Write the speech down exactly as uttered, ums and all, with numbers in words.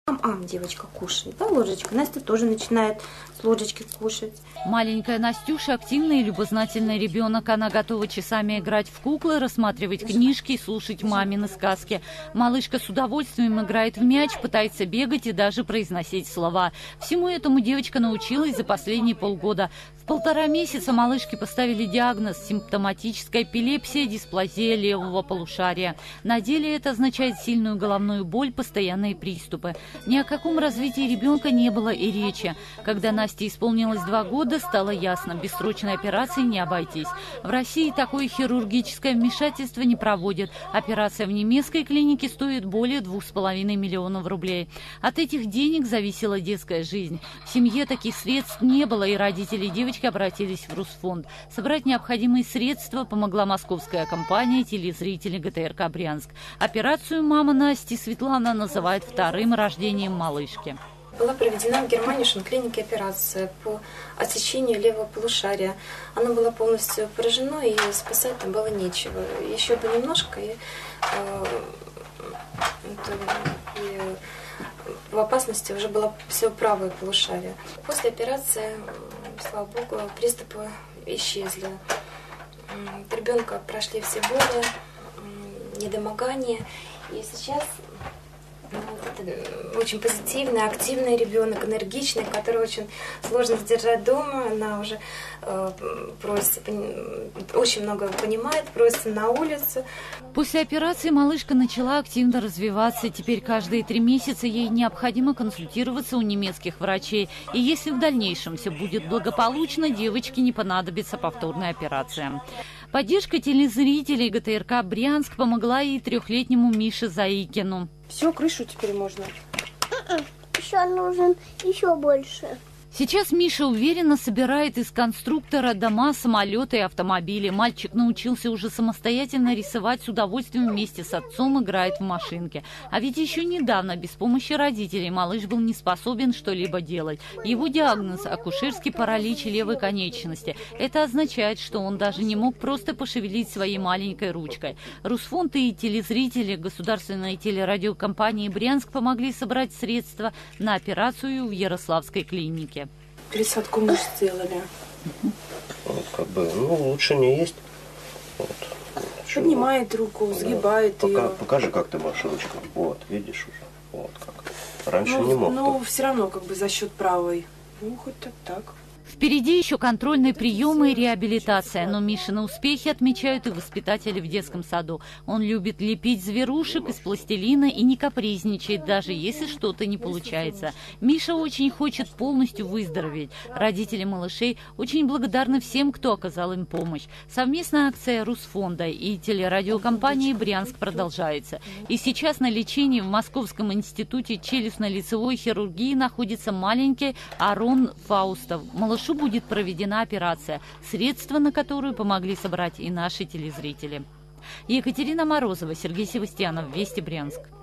Ам-ам, девочка кушает, да, ложечка. Настя тоже начинает с ложечки кушать. Маленькая Настюша активный и любознательный ребенок. Она готова часами играть в куклы, рассматривать книжки и слушать мамины сказки. Малышка с удовольствием играет в мяч, пытается бегать и даже произносить слова. Всему этому девочка научилась за последние полгода. В полтора месяца малышке поставили диагноз – симптоматическая эпилепсия, дисплазия левого полушария. На деле это означает сильную головную боль, постоянные приступы. Ни о каком развитии ребенка не было и речи. Когда Насте исполнилось два года, стало ясно – без срочной операции не обойтись. В России такое хирургическое вмешательство не проводят. Операция в немецкой клинике стоит более двух с половиной миллионов рублей. От этих денег зависела детская жизнь. В семье таких средств не было, и родители девочки обратились в Русфонд. Собрать необходимые средства помогла московская компания «Телезрители ГТРК Брянск». Операцию мама Насти Светлана называет вторым рождением малышки. Была проведена в Германии Шон-клинике операция по отсечению левого полушария. Она была полностью поражена, и спасать там было нечего. Еще бы немножко, и, э, и в опасности уже было все правое полушарие. После операции, слава богу, приступы исчезли. От ребенка прошли все боли, недомогание. И сейчас ну, вот это очень позитивный, активный ребенок, энергичный, который очень сложно сдержать дома. Она уже э, просится, очень много понимает, просится на улицу. После операции малышка начала активно развиваться. Теперь каждые три месяца ей необходимо консультироваться у немецких врачей. И если в дальнейшем все будет благополучно, девочке не понадобится повторная операция. Поддержка телезрителей ГТРК Брянск помогла и трехлетнему Мише Заикину. Все, крышу теперь можно. Еще нужен еще больше. Сейчас Миша уверенно собирает из конструктора дома, самолеты и автомобили. Мальчик научился уже самостоятельно рисовать, с удовольствием вместе с отцом играет в машинке. А ведь еще недавно без помощи родителей малыш был не способен что-либо делать. Его диагноз – акушерский паралич левой конечности. Это означает, что он даже не мог просто пошевелить своей маленькой ручкой. Русфонд и телезрители государственной телерадиокомпании «Брянск» помогли собрать средства на операцию в Ярославской клинике. Пересадку мышц сделали. Вот, как бы, ну, лучше не есть. Вот. Поднимает руку, сгибает Пока, ее. Покажи, как ты машешь ручкой. Вот, видишь уже. Вот как. Раньше ну, не мог. Ну, все равно, как бы за счет правой. Ну, хоть так так. Впереди еще контрольные приемы и реабилитация, но Мишины успехи отмечают и воспитатели в детском саду. Он любит лепить зверушек из пластилина и не капризничает, даже если что-то не получается. Миша очень хочет полностью выздороветь. Родители малышей очень благодарны всем, кто оказал им помощь. Совместная акция Русфонда и телерадиокомпании «Брянск» продолжается. И сейчас на лечении в Московском институте челюстно-лицевой хирургии находится маленький Арон Фаустов. Малышу будет проведена операция, средства на которую помогли собрать и наши телезрители. Екатерина Морозова, Сергей Севастьянов, Вести Брянск.